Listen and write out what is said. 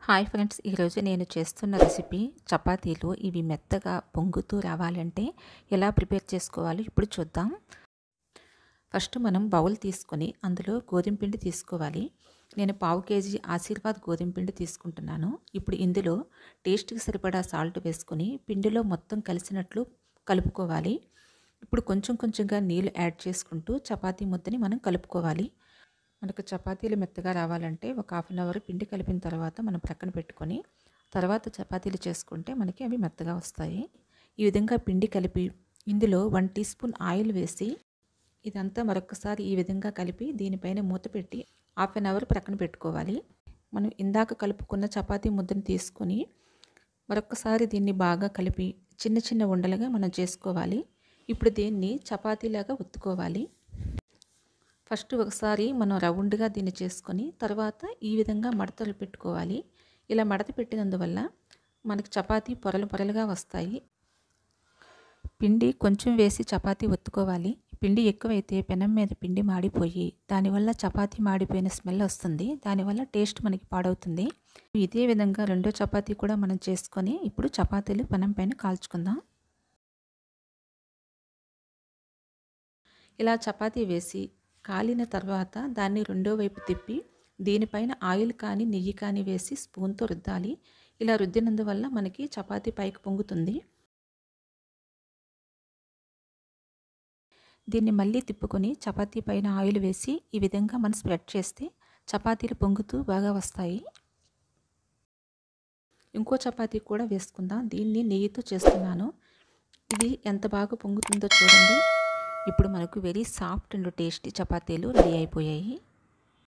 Hi friends, ఈరోజు నేను చేస్తున్న రెసిపీ చపాతీలు. ఇవి మెత్తగా పొంగుతూ రావాలంటే ఎలా ప్రిపేర్ చేసుకోవాలో ఇప్పుడు చూద్దాం. ఫస్ట్ మనం బౌల్ తీసుకొని అందులో గోధుమ పిండి తీసుకోవాలి. నేను 1/2 కేజీ ఆశీర్వాద్ గోధుమ పిండి తీసుకుంటున్నాను. ఇప్పుడు ఇందులో టేస్ట్కి సరిపడా సాల్ట్ వేసుకొని పిండిలో మొత్తం కలిసినట్లు కలుపుకోవాలి. ఇప్పుడు కొంచెం కొంచెంగా నీళ్ళు యాడ్ చేసుకుంటూ చపాతీ ముద్దని మనం కలుపుకోవాలి. మనకు చపాతీలు మెత్తగా రావాలంటే ఒక 1/2 అవర్ పిండి కలిపిన తర్వాత మనం ప్రక్కన పెట్టుకొని తర్వాత చపాతీలు చేసుకుంటే మనకి అవి మెత్తగా వస్తాయి. ఈ విధంగా పిండి కలిపి ఇందులో 1 టీ స్పూన్ ఆయిల్ వేసి ఇదంతా మరొకసారి ఈ విధంగా కలిపి దీనిపైన మూత పెట్టి 1/2 అవర్ ప్రక్కన పెట్టుకోవాలి. మనం ఇందాక కలుపుకున్న చపాతీ ముద్దను తీసుకొని మరొకసారి దీన్ని బాగా కలిపి చిన్న చిన్న ఉండలుగా మనం చేసుకోవాలి. ఇప్పుడు దీన్ని చపాతీలాగా ఒత్తుకోవాలి. ఫస్ట్ ఒకసారి మనం రౌండ్గా దీన్ని చేసుకొని తర్వాత ఈ విధంగా మడతలు పెట్టుకోవాలి. ఇలా మడత పెట్టినందువల్ల మనకి చపాతీ పొరలు పొరలుగా వస్తాయి. పిండి కొంచెం వేసి చపాతీ ఒత్తుకోవాలి. పిండి ఎక్కువైతే పెనం మీద పిండి మాడిపోయి దానివల్ల చపాతీ మాడిపోయిన స్మెల్ వస్తుంది. దానివల్ల టేస్ట్ మనకి పాడవుతుంది. ఇదే విధంగా రెండో చపాతీ కూడా మనం చేసుకొని ఇప్పుడు చపాతీలు పెనం పైన కాల్చుకుందాం. ఇలా చపాతీ వేసి కాలిన తర్వాత దాన్ని రెండో వైపు తిప్పి దీనిపైన ఆయిల్ కానీ నెయ్యి కానీ వేసి స్పూన్తో రుద్దాలి. ఇలా రుద్దినందువల్ల మనకి చపాతీ పైకి పొంగుతుంది. దీన్ని మళ్ళీ తిప్పుకొని చపాతీ పైన ఆయిల్ వేసి ఈ విధంగా మనం స్ప్రెడ్ చేస్తే చపాతీలు పొంగుతూ బాగా వస్తాయి. ఇంకో చపాతీ కూడా వేసుకుందాం. దీన్ని నెయ్యితో చేస్తున్నాను. ఇది ఎంత బాగా పొంగుతుందో చూడండి. ఇప్పుడు మనకు వెరీ సాఫ్ట్ అండ్ టేస్టీ చపాతీలు రెడీ అయిపోయాయి.